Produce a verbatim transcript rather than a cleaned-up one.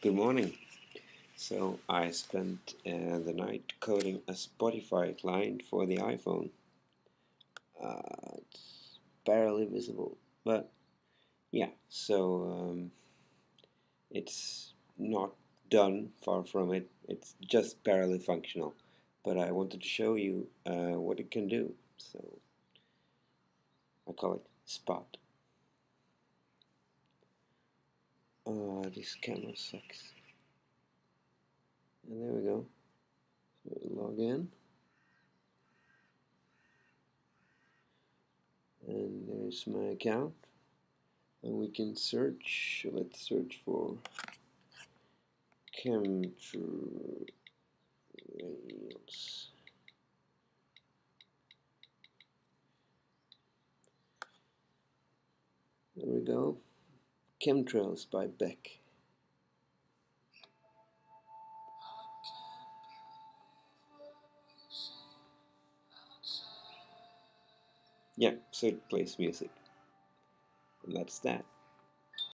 Good morning. So I spent uh, the night coding a Spotify client for the iPhone. Uh, it's barely visible, but yeah, so um, it's not done, far from it. It's just barely functional. But I wanted to show you uh, what it can do. So I call it Spot. Uh, this camera sucks. And there we go. So log in. And there's my account. And we can search. Let's search for chemtrails. There we go. Chemtrails by Beck. Yeah, so it plays music. And that's that.